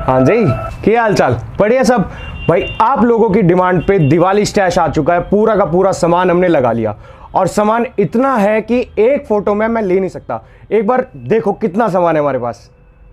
हाँ जी, क्या हाल चाल? बढ़िया सब। भाई आप लोगों की डिमांड पे दिवाली स्टैश आ चुका है। पूरा का पूरा सामान हमने लगा लिया और सामान इतना है कि एक फोटो में मैं ले नहीं सकता। एक बार देखो कितना सामान है हमारे पास।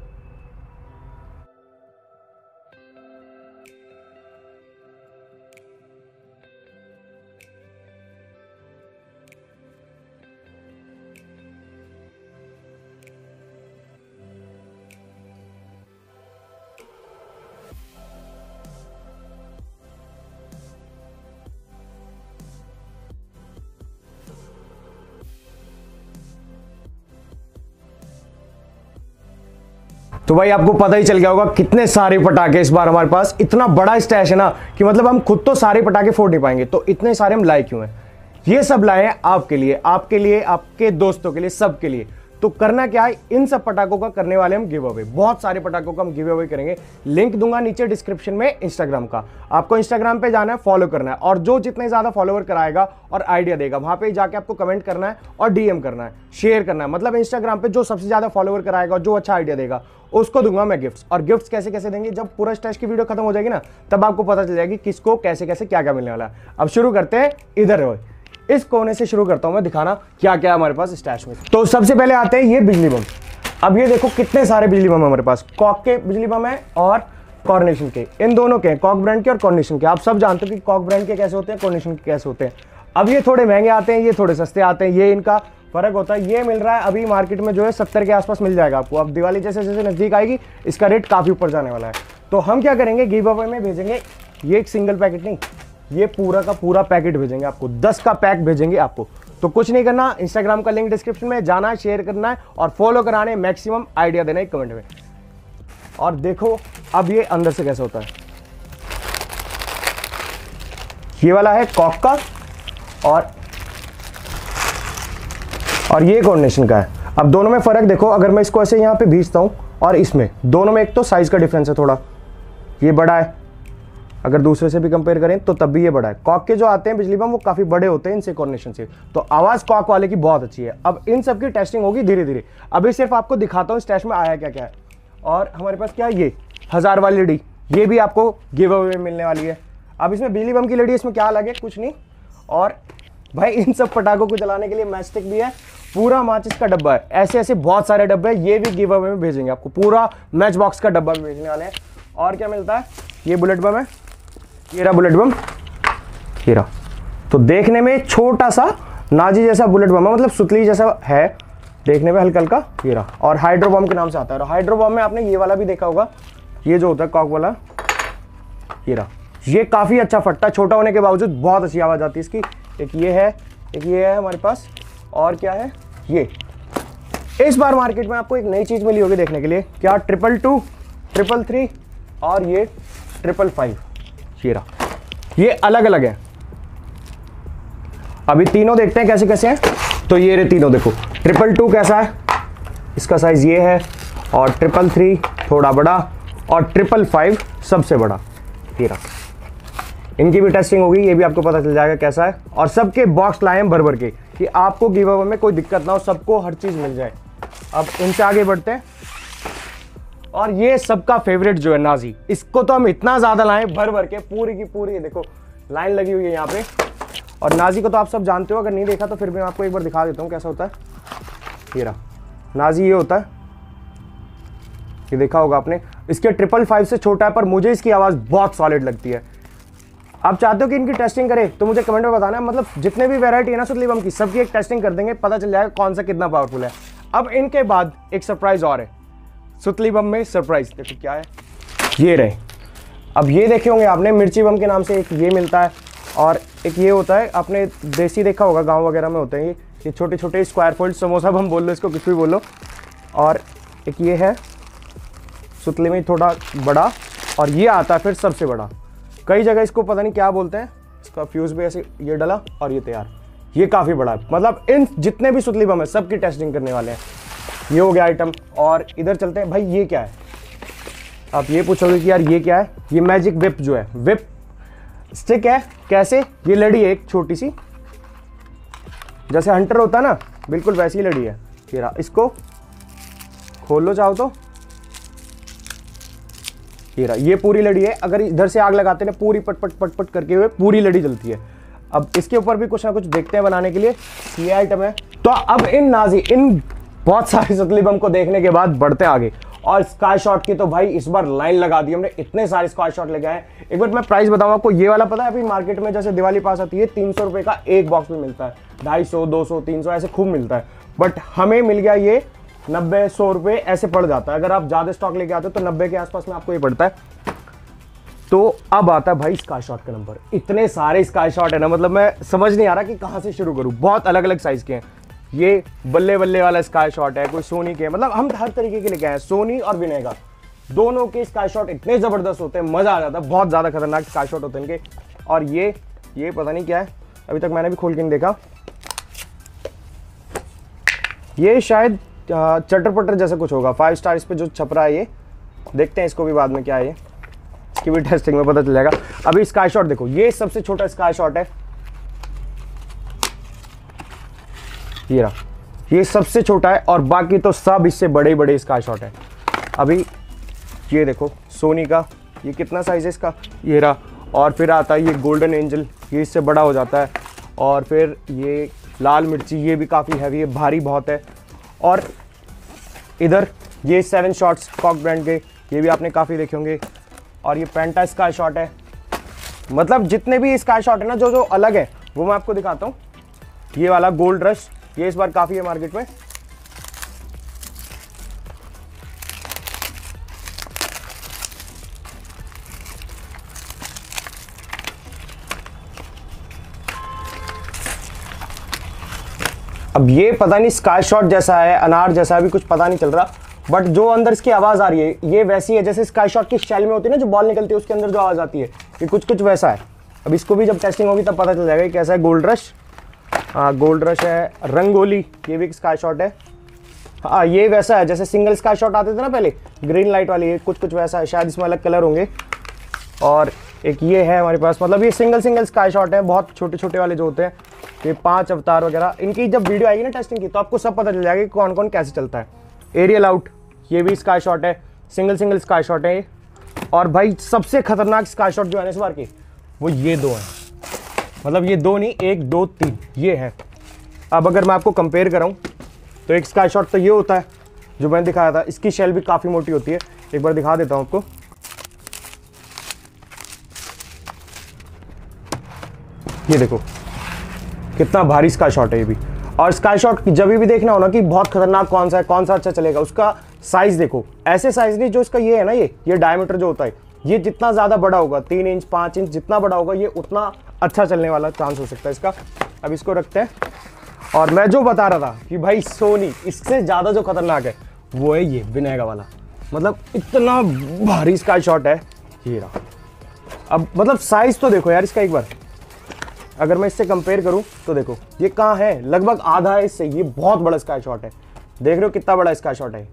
तो भाई आपको पता ही चल गया होगा कितने सारे पटाखे इस बार हमारे पास। इतना बड़ा स्टैश है ना कि मतलब हम खुद तो सारे पटाखे फोड़ नहीं पाएंगे, तो इतने सारे हम लाए क्यों हैं? ये सब लाए हैं आपके लिए, आपके दोस्तों के लिए, सबके लिए। तो करना क्या है, इन सब पटाखों का करने वाले हम गिव अवे। बहुत सारे पटाखों का हम गिव अवे करेंगे। लिंक दूंगा नीचे डिस्क्रिप्शन में इंस्टाग्राम का। आपको इंस्टाग्राम पे जाना है, फॉलो करना है, और जो जितने ज्यादा फॉलोवर कराएगा और आइडिया देगा वहां पे जाके आपको कमेंट करना है और डीएम करना है, शेयर करना है। मतलब इंस्टाग्राम पे जो सबसे ज्यादा फॉलोवर कराएगा और जो अच्छा आइडिया देगा उसको दूंगा मैं गिफ्ट्स। और गिफ्ट्स कैसे कैसे देंगे, जब पूरा स्टैश की वीडियो खत्म हो जाएगी ना, तब आपको पता चल जाएगी किसको कैसे कैसे क्या क्या मिलने वाला है। अब शुरू करते हैं। इधर इस कोने से शुरू करता हूं मैं दिखाना क्या क्या है हमारे पास स्टैश में। तो सबसे पहले आते हैं ये बिजली बम। अब ये देखो कितने सारे बिजली बम है हमारे पास। कॉक के बिजली बम है और कॉर्नेशन के, इन दोनों के, कॉक ब्रांड के और कॉर्नेशन के। आप सब जानते हो कि कॉक ब्रांड के कैसे होते हैं, कॉर्नेशन के कैसे होते हैं। अब ये थोड़े महंगे आते हैं, ये थोड़े सस्ते आते हैं, ये इनका फर्क होता है। ये मिल रहा है अभी मार्केट में जो है 70 के आसपास मिल जाएगा आपको। अब दिवाली जैसे जैसे नजदीक आएगी इसका रेट काफी ऊपर जाने वाला है। तो हम क्या करेंगे, गिव अवे में भेजेंगे ये एक सिंगल पैकेट नहीं, ये पूरा का पूरा पैकेट भेजेंगे आपको। 10 का पैक भेजेंगे आपको। तो कुछ नहीं करना, इंस्टाग्राम का लिंक डिस्क्रिप्शन में जाना है, शेयर करना है और फॉलो कराने, मैक्सिमम आइडिया देना है कमेंट में। और देखो अब ये अंदर से कैसे होता है। ये वाला है कॉक का और ये कॉर्नेशन का है। अब दोनों में फर्क देखो, अगर मैं इसको ऐसे यहाँ पे भेजता हूँ और इसमें, दोनों में एक तो साइज का डिफरेंस है थोड़ा, ये बड़ा है। अगर दूसरे से भी कंपेयर करें तो तब भी ये बड़ा है। कॉक के जो आते हैं बिजली बम वो काफी बड़े होते हैं इनसे कॉर्नेशन से, तो आवाज कॉक वाले की बहुत अच्छी है। अब इन सब की टेस्टिंग होगी धीरे धीरे। अभी सिर्फ आपको दिखाता हूँ स्टैश में आया क्या क्या है। और हमारे पास क्या है, ये 1000 वाली लड़ी, ये भी आपको गिव अवे में मिलने वाली है। अब इसमें बिजली बम की लड़ी, इसमें क्या अलग है, कुछ नहीं। और भाई इन सब पटाखों को जलाने के लिए मैचस्टिक भी है, पूरा माचिस का डब्बा है, ऐसे ऐसे बहुत सारे डब्बे हैं। ये भी गिव अवे में भेजेंगे आपको, पूरा मैच बॉक्स का डब्बा भी भेजने वाले हैं। और क्या मिलता है, ये बुलेट बम है, ये रहा बुलेट बम, ये रहा। तो देखने में छोटा सा नाजी जैसा बुलेट बम है, मतलब सुतली जैसा है देखने में, हल्का हल्का, ये रहा। और हाइड्रो बम के नाम से आता है। और हाइड्रो बम में आपने ये वाला भी देखा होगा, ये जो होता है कॉक वाला, ये रहा। ये काफी अच्छा फटता है, छोटा होने के बावजूद बहुत अच्छी आवाज आती है इसकी। एक ये है हमारे पास। और क्या है, ये इस बार मार्केट में आपको एक नई चीज मिली होगी देखने के लिए, क्या, 222, 333 और ये 555। ये रहा, ये अलग अलग है। अभी तीनों देखते हैं कैसे कैसे हैं। तो ये रहे तीनों, देखो 222 कैसा है, इसका साइज ये है, और 333 थोड़ा बड़ा, और 555 सबसे बड़ा। ये रहा, इनकी भी टेस्टिंग होगी, ये भी आपको पता चल जाएगा कैसा है। और सबके बॉक्स लाए हैं भर भर के कि आपको गिव अवे में कोई दिक्कत ना हो, सबको हर चीज मिल जाए। अब इनसे आगे बढ़ते हैं। और ये सबका फेवरेट जो है नाजी, इसको तो हम इतना ज्यादा लाए भर भर के, पूरी की पूरी देखो लाइन लगी हुई है यहाँ पे। और नाजी को तो आप सब जानते हो, अगर नहीं देखा तो फिर भी मैं आपको एक बार दिखा देता हूँ कैसा होता है। ये रहा नाजी, ये होता है, ये देखा होगा आपने। इसके 555 से छोटा है, पर मुझे इसकी आवाज बहुत सॉलिड लगती है। आप चाहते हो कि इनकी टेस्टिंग करें तो मुझे कमेंट में बताना है। मतलब जितने भी वैरायटी है ना सुतली बम की, सबकी एक टेस्टिंग कर देंगे, पता चल जाएगा कौन सा कितना पावरफुल है। अब इनके बाद एक सरप्राइज और है सुतली बम में। सरप्राइज देखो क्या है, ये रहे। अब ये देखे होंगे आपने, मिर्ची बम के नाम से एक ये मिलता है, और एक ये होता है, आपने देसी देखा होगा, गांव वगैरह में होते हैं ये छोटे छोटे स्क्वायर फोल्ड, समोसा बम बोल लो इसको, कुछ भी बोलो। और एक ये है सुतली में थोड़ा बड़ा, और ये आता है फिर सबसे बड़ा। कई जगह इसको पता नहीं क्या बोलते हैं, इसका फ्यूज भी ऐसे ये डला और ये तैयार। ये काफी बड़ा है। मतलब इन जितने भी सुतली बम है सबकी टेस्टिंग करने वाले हैं। ये हो गया आइटम। और इधर चलते हैं, भाई ये क्या है। आप ये पूछोगे कि यार ये क्या है, ये मैजिक विप जो है, विप स्टिक है। कैसे, ये लड़ी है एक छोटी सी, जैसे हंटर होता है ना, बिल्कुल वैसी लड़ी है। ये रहा, इसको खोल लो चाहो तो, ये रहा, ये पूरी लड़ी है। अगर इधर से आग लगाते हैं पूरी पट पट पट पट करके हुए पूरी लड़ी जलती है। अब इसके ऊपर भी कुछ ना कुछ देखते हैं बनाने के लिए, ये आइटम है। तो अब इन बहुत सारे सतली बम को देखने के बाद बढ़ते आगे। और स्काई शॉट की तो भाई इस बार लाइन लगा दी हमने, इतने सारे स्काई शॉट लेके आए। एक बार मैं प्राइस बताऊं आपको, ये वाला पता है अभी मार्केट में जैसे दिवाली पास आती है 300 रुपए का एक बॉक्स में मिलता है, 250, 200, 300 ऐसे खूब मिलता है। बट हमें मिल गया ये 90, 100 रुपए ऐसे पड़ जाता है। अगर आप ज्यादा स्टॉक लेके आते हो तो 90 के आसपास में आपको ये पड़ता है। तो अब आता है भाई स्काई शॉट का नंबर। इतने सारे स्काई शॉट है ना, मतलब मैं समझ नहीं आ रहा कि कहां से शुरू करूं। बहुत अलग अलग साइज के हैं। ये बल्ले बल्ले वाला स्काई शॉट है, कोई सोनी के, मतलब हम हर तरीके के लेके आए हैं। सोनी और विनेगा दोनों के स्काई शॉट इतने जबरदस्त होते हैं, मजा आ जाता है। बहुत ज्यादा खतरनाक स्काई शॉट होते हैं इनके। और ये पता नहीं क्या है, अभी तक मैंने भी खोल के नहीं देखा। ये शायद चटर पटर जैसा कुछ होगा, 5 स्टार इस पे जो छप रहा है। ये देखते हैं इसको भी बाद में क्या है, ये इसकी भी टेस्टिंग में पता चल जाएगा। अभी स्काई शॉट देखो, ये सबसे छोटा स्काई शॉट है, ये रहा, ये सबसे छोटा है। और बाकी तो सब इससे बड़े बड़े स्काई शॉट है। अभी ये देखो सोनी का, ये कितना साइज है इसका, ये रहा। और फिर आता है ये गोल्डन एंजल, ये इससे बड़ा हो जाता है। और फिर ये लाल मिर्ची, ये भी काफ़ी हैवी है, भारी बहुत है। और इधर ये 7 शॉट्स कॉक ब्रांड के, ये भी आपने काफ़ी देखे होंगे। और ये पेंटा स्काई शॉट है। मतलब जितने भी स्काई शॉट है ना, जो अलग है वो मैं आपको दिखाता हूँ। ये वाला गोल्ड रश, ये इस बार काफ़ी है मार्केट में। अब ये पता नहीं स्काई शॉट जैसा है, अनार जैसा है, भी कुछ पता नहीं चल रहा। बट जो अंदर इसकी आवाज़ आ रही है ये वैसी है जैसे स्काई शॉट की शेल में होती है ना, जो बॉल निकलती है उसके अंदर जो आवाज़ आती है, ये कुछ वैसा है। अब इसको भी जब टेस्टिंग होगी तब पता चल जाएगा कैसा है। गोल्ड रश, हाँ गोल्ड रश है। रंगोली, ये भी स्काई शॉट है। हाँ ये वैसा है जैसे सिंगल स्काई शॉट आते थे ना पहले, ग्रीन लाइट वाली, कुछ वैसा है। शायद इसमें अलग कलर होंगे। और एक ये है हमारे पास, मतलब ये सिंगल स्काई शॉट है, बहुत छोटे छोटे वाले जो होते हैं। ये 5 अवतार वगैरह, इनकी जब वीडियो आएगी ना टेस्टिंग की तो आपको सब पता चल जाएगा कि कौन कौन कैसे चलता है। एरियल आउट, ये भी स्काई शॉट है, सिंगल स्काई शॉट है ये। और भाई सबसे खतरनाक स्काई शॉट जो है इस बार की, वो ये 2 है। मतलब ये 2 नहीं, 1, 2, 3 ये है। अब अगर मैं आपको कंपेयर कराऊं तो एक स्काई शॉट तो ये होता है जो मैंने दिखाया था, इसकी शेल भी काफ़ी मोटी होती है। एक बार दिखा देता हूं आपको। ये देखो कितना भारी स्काई शॉट है ये भी। और स्काई शॉट जब भी देखना हो ना कि बहुत खतरनाक कौन सा है, कौन सा अच्छा चलेगा, उसका साइज देखो। ऐसे साइज नहीं जो इसका ये है ना, ये डायमीटर जो होता है, ये जितना ज़्यादा बड़ा होगा, 3 इंच 5 इंच जितना बड़ा होगा, ये उतना अच्छा चलने वाला चांस हो सकता है इसका। अब इसको रखते हैं। और मैं जो बता रहा था कि भाई सोनी इससे ज़्यादा जो खतरनाक है वो है ये विनेगा वाला। मतलब इतना भारी स्काई शॉट है ये रहा। अब मतलब साइज तो देखो यार इसका एक बार, अगर मैं इससे कंपेयर करूं तो देखो ये कहाँ है, लगभग आधा है इससे। ये बहुत बड़ा स्काई शॉट है, देख रहे हो कितना बड़ा स्काई शॉट है।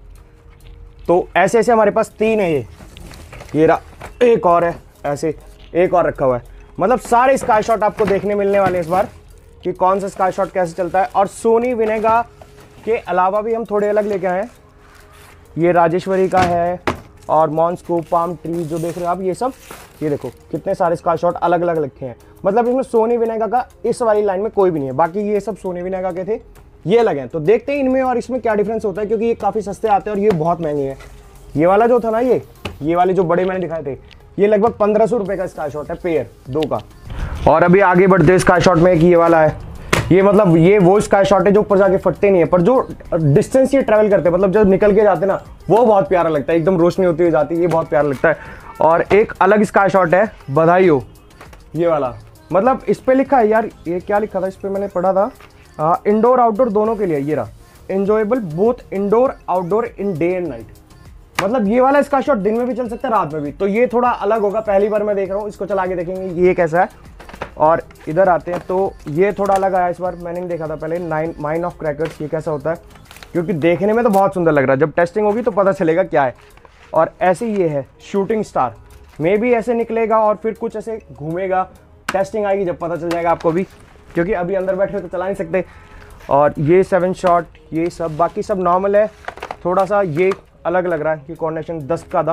तो ऐसे ऐसे हमारे पास 3 है ये रहा, एक और है, ऐसे एक और रखा हुआ है। मतलब सारे स्काई शॉट आपको देखने मिलने वाले इस बार कि कौन सा स्काई शॉट कैसे चलता है। और सोनी विनेगा के अलावा भी हम थोड़े अलग लेके आए हैं। ये राजेश्वरी का है और मॉन्स्कूप, पाम ट्री जो देख रहे हो आप, ये सब ये देखो कितने सारे स्काई शॉट अलग अलग रखे हैं। मतलब इसमें सोनी विनेगा का इस वाली लाइन में कोई भी नहीं है, बाकी ये सब सोनी विनेगा के थे, ये अलग हैं। तो देखते हैं इनमें और इसमें क्या डिफरेंस होता है, क्योंकि ये काफ़ी सस्ते आते हैं और ये बहुत महंगे हैं। ये वाला जो था ना, ये वाले जो बड़े मैंने दिखाए थे, ये लगभग 1500 रुपये का स्काई शॉट है, पेयर 2 का। और अभी आगे बढ़ते स्काई शॉट में एक ये वाला है। ये मतलब ये वो स्काई शॉट है जो ऊपर जाके फटते नहीं है, पर जो डिस्टेंस ये ट्रैवल करते हैं, मतलब जब निकल के जाते हैं ना, वो बहुत प्यारा लगता है, एकदम रोशनी होती हुई जाती है, ये बहुत प्यारा लगता है। और एक अलग स्काई शॉट है, बधाई हो, ये वाला। मतलब इस पे लिखा है यार, ये क्या लिखा था इस पे, मैंने पढ़ा था, इंडोर आउटडोर दोनों के लिए। ये रहा, enjoyable both indoor outdoor in day and night. मतलब ये वाला स्काई शॉट दिन में भी चल सकता है, रात में भी। तो ये थोड़ा अलग होगा, पहली बार मैं देख रहा हूँ, इसको चला के देखेंगे ये कैसा है। और इधर आते हैं तो ये थोड़ा अलग आया इस बार, मैंने नहीं देखा था पहले। माइन ऑफ क्रैकर्स, ये कैसा होता है, क्योंकि देखने में तो बहुत सुंदर लग रहा है, जब टेस्टिंग होगी तो पता चलेगा क्या है। और ऐसे ये है शूटिंग स्टार, मे भी ऐसे निकलेगा और फिर कुछ ऐसे घूमेगा, टेस्टिंग आएगी जब पता चल जाएगा आपको भी, क्योंकि अभी अंदर बैठे तो चला नहीं सकते। और ये 7 शॉट, ये सब बाकी सब नॉर्मल है। थोड़ा सा ये अलग लग रहा है कि कॉर्डिनेशन 10 का दाम,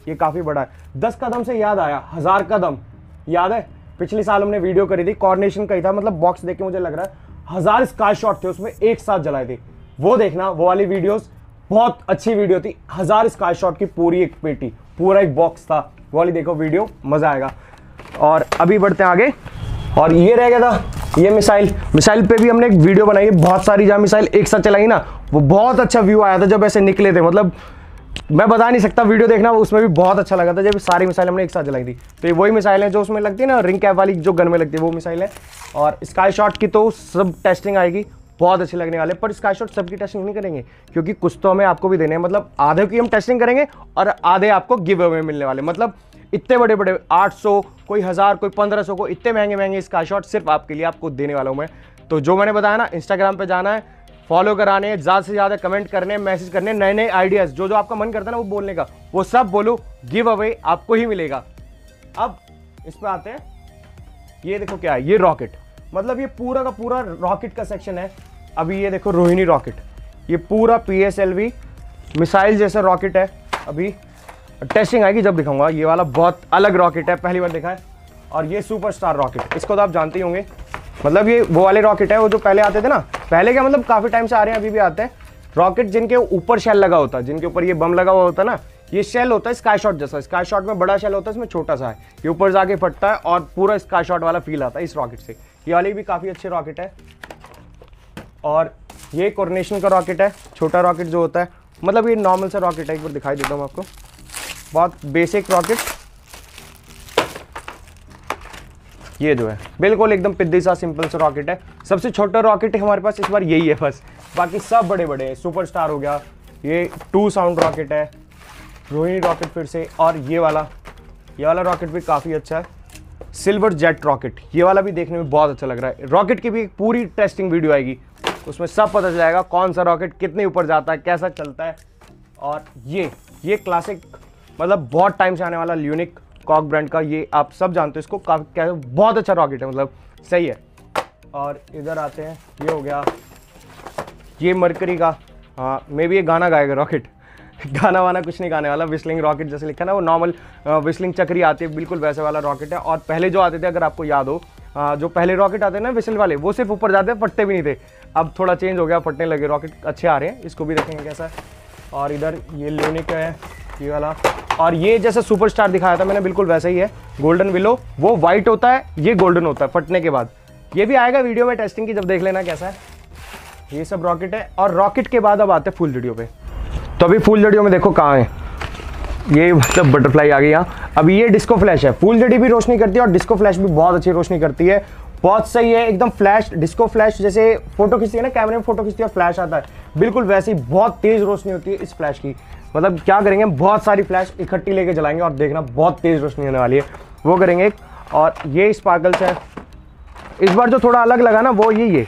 ये काफी बड़ा है। 10 कदम से याद आया, 1000 कदम याद है, पिछले साल हमने वीडियो करी थी, कॉर्नेशन का ही था, मतलब बॉक्स देख के मुझे लग रहा है 1000 स्काई शॉट थे उसमें एक साथ जलाए थे। वो देखना, वो वाली वीडियोस बहुत अच्छी वीडियो थी, 1000 स्काई शॉट की पूरी एक पेटी, पूरा एक बॉक्स था, वो वाली देखो वीडियो, मजा आएगा। और अभी बढ़ते हैं आगे, और ये रह गया था ये मिसाइल पे भी हमने एक वीडियो बनाई है, बहुत सारी जहाँ मिसाइल एक साथ चलाई ना, वो बहुत अच्छा व्यू आया था जब ऐसे निकले थे, मतलब मैं बता नहीं सकता, वीडियो देखना, उसमें भी बहुत अच्छा लगा था जब सारी मिसाइल हमने एक साथ जलाई थी। तो ये वही मिसाइल है जो उसमें लगती है ना, रिंग कैप वाली जो गन में लगती है, वो मिसाइल है। और स्काई शॉट की तो सब टेस्टिंग आएगी, बहुत अच्छे लगने वाले, पर स्काई शॉट सबकी टेस्टिंग नहीं करेंगे क्योंकि कुछ तो हमें आपको भी देने हैं, मतलब आधे की हम टेस्टिंग करेंगे और आधे आपको गिव अवे मिलने वाले, मतलब इतने बड़े बड़े 800, कोई 1000, कोई 1500 को, इतने महंगे महंगे स्काई शॉट सिर्फ आपके लिए आपको देने वाला हूं मैं। तो जो मैंने बताया ना, इंस्टाग्राम पे जाना है, फॉलो कराने हैं, ज़्यादा से ज़्यादा कमेंट करने, मैसेज करने, नए नए आइडियाज़ जो जो आपका मन करता है ना वो बोलने का, वो सब बोलो, गिव अवे आपको ही मिलेगा। अब इस पर आते हैं, ये देखो क्या है, ये रॉकेट, मतलब ये पूरा का पूरा रॉकेट का सेक्शन है। अभी ये देखो रोहिणी रॉकेट, ये पूरा PSLV मिसाइल जैसा रॉकेट है, अभी टेस्टिंग आएगी जब दिखाऊंगा। ये वाला बहुत अलग रॉकेट है, पहली बार देखा है। और ये सुपरस्टार रॉकेट, इसको तो आप जानते ही होंगे, मतलब ये वो वाले रॉकेट है वो जो पहले आते थे ना, पहले क्या मतलब काफी टाइम से आ रहे हैं, अभी भी आते हैं रॉकेट जिनके ऊपर शेल लगा होता है, जिनके ऊपर ये बम लगा हुआ होता है ना, ये शेल होता है स्काई शॉट जैसा, स्काई शॉट में बड़ा शेल होता है, इसमें छोटा सा है, ये ऊपर जाके फटता है और पूरा स्काई शॉट वाला फील आता है इस रॉकेट से। ये वाली भी काफी अच्छे रॉकेट है। और ये कॉर्नेशन का रॉकेट है, छोटा रॉकेट जो होता है, मतलब ये नॉर्मल सा रॉकेट है, एक बार दिखाई देता हूँ आपको, बहुत बेसिक रॉकेट, ये जो है बिल्कुल एकदम पिद्दी सा सिंपल सा रॉकेट है। सबसे छोटा रॉकेट हमारे पास इस बार यही है बस, बाकी सब बड़े बड़े हैं। सुपरस्टार हो गया, ये 2 साउंड रॉकेट है, रोहिणी रॉकेट फिर से, और ये वाला रॉकेट भी काफ़ी अच्छा है, सिल्वर जेट रॉकेट, ये वाला भी देखने में बहुत अच्छा लग रहा है। रॉकेट की भी पूरी टेस्टिंग वीडियो आएगी, उसमें सब पता चल जाएगा कौन सा रॉकेट कितने ऊपर जाता है, कैसा चलता है। और ये क्लासिक, मतलब बहुत टाइम से आने वाला ल्यूनिक कॉक ब्रांड का, ये आप सब जानते हो इसको, काफी बहुत अच्छा रॉकेट है, मतलब सही है। और इधर आते हैं, ये हो गया ये मरकरी का, हाँ मे भी ये गाना गाएगा रॉकेट, गाना वाना कुछ नहीं गाने वाला, विस्लिंग रॉकेट जैसे लिखा ना, वो नॉर्मल विस्लिंग चक्री आती है, बिल्कुल वैसे वाला रॉकेट है। और पहले जो आते थे, अगर आपको याद हो, जो पहले रॉकेट आते हैं ना विसल वाले, वो सिर्फ ऊपर जाते फटते भी नहीं थे, अब थोड़ा चेंज हो गया, फटने लगे, रॉकेट अच्छे आ रहे हैं, इसको भी देखेंगे कैसा है। और इधर ये ल्यूनिक है ये वाला, और ये जैसे सुपरस्टार दिखाया था मैंने बिल्कुल वैसा ही है, गोल्डन विलो, वो वाइट होता है, ये गोल्डन होता है फटने के बाद। ये भी आएगा वीडियो में टेस्टिंग की, जब देख लेना कैसा है। ये सब रॉकेट है। और रॉकेट के बाद अब आते हैं फुलझड़ियों पे। तो अभी फुलझड़ियों में देखो कहाँ है, ये मतलब बटरफ्लाई आ गई यहाँ। अभी ये डिस्को फ्लैश है, फुलझड़ी भी रोशनी करती है और डिस्को फ्लैश भी बहुत अच्छी रोशनी करती है, बहुत सही है एकदम। फ्लैश, डिस्को फ्लैश जैसे फोटो खींचती है ना, कैमरे में फोटो खींचती है और फ्लैश आता है, बिल्कुल वैसे ही बहुत तेज रोशनी होती है इस फ्लैश की। मतलब क्या करेंगे, बहुत सारी फ्लैश इकट्ठी लेके जलाएंगे और देखना बहुत तेज रोशनी होने वाली है, वो करेंगे एक। और ये स्पार्कल्स है, इस बार जो थोड़ा अलग लगा ना वो ये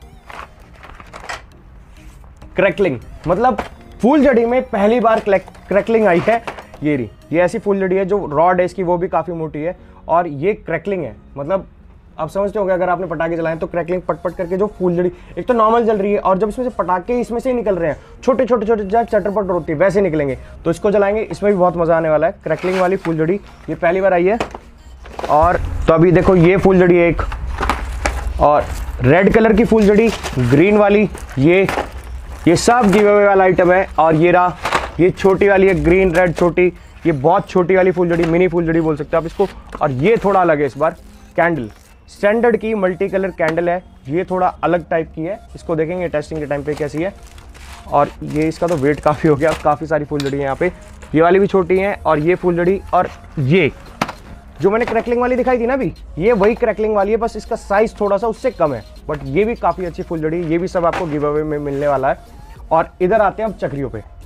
क्रैकलिंग, मतलब फुलझड़ी में पहली बार क्रैकलिंग आई है। ये ऐसी फुलझड़ी है जो रॉड है इसकी वो भी काफी मोटी है, और ये क्रैकलिंग है, मतलब आप समझते होंगे अगर आपने पटाखे जलाए तो क्रैकलिंग पट करके जो फुलझड़ी एक तो नॉर्मल जल रही है, और जब इसमें से पटाखे इसमें से ही निकल रहे हैं, छोटे छोटे छोटे जब चटरपट होती है वैसे निकलेंगे, तो इसको जलाएंगे, इसमें भी बहुत मजा आने वाला है। क्रैकलिंग वाली फुलझड़ी ये पहली बार आई है। और तो अभी देखो ये फुलझड़ी एक, और रेड कलर की फुलझड़ी, ग्रीन वाली, ये सब गिव अवे वाला आइटम है। और ये रहा, ये छोटी वाली है, ग्रीन रेड छोटी, ये बहुत छोटी वाली फुलझड़ी, मिनी फुलझड़ी बोल सकते हो आप इसको। और ये थोड़ा अलग है इस बार, कैंडल, स्टैंडर्ड की मल्टी कलर कैंडल है, ये थोड़ा अलग टाइप की है, इसको देखेंगे टेस्टिंग के टाइम पे कैसी है। और ये इसका तो वेट काफ़ी हो गया, काफ़ी सारी फुलझड़ी है यहाँ पे, ये वाली भी छोटी है, और ये फुलझड़ी, और ये जो मैंने क्रैकलिंग वाली दिखाई थी ना अभी, ये वही क्रैकलिंग वाली है, बस इसका साइज थोड़ा सा उससे कम है, बट ये भी काफ़ी अच्छी फुलझड़ी, ये भी सब आपको गिव अवे में मिलने वाला है। और इधर आते हैं अब चक्रियों पे।